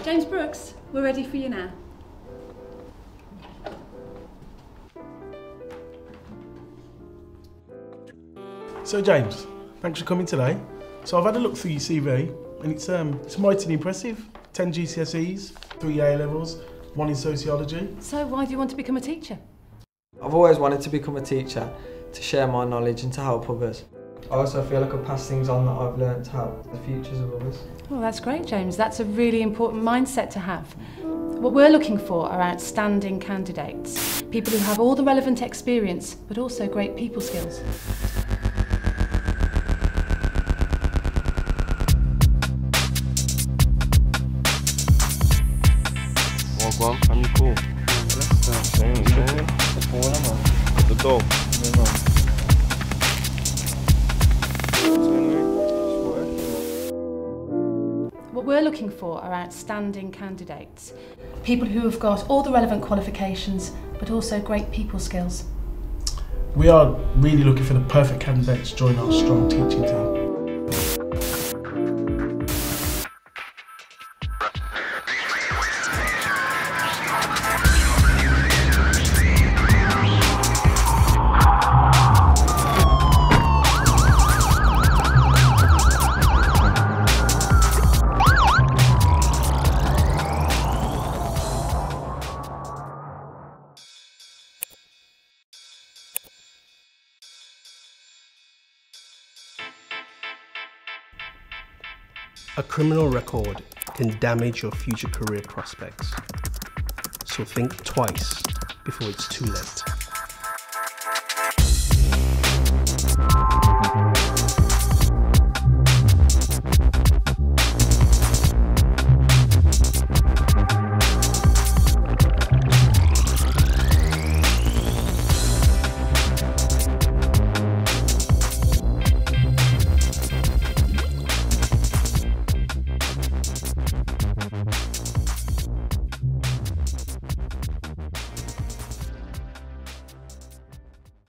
James Brooks, we're ready for you now. So James, thanks for coming today. So I've had a look through your CV and it's mightily impressive. 10 GCSEs, 3 A-levels, 1 in sociology. So why do you want to become a teacher? I've always wanted to become a teacher, to share my knowledge and to help others. I also feel I could pass things on that I've learned to help the futures of others. Well, that's great, James. That's a really important mindset to have. What we're looking for are outstanding candidates. People who have all the relevant experience, but also great people skills. Well, I'm cool. The dog. What we're looking for are outstanding candidates. People who have got all the relevant qualifications, but also great people skills. We are really looking for the perfect candidate to join our strong teaching team. A criminal record can damage your future career prospects. So think twice before it's too late.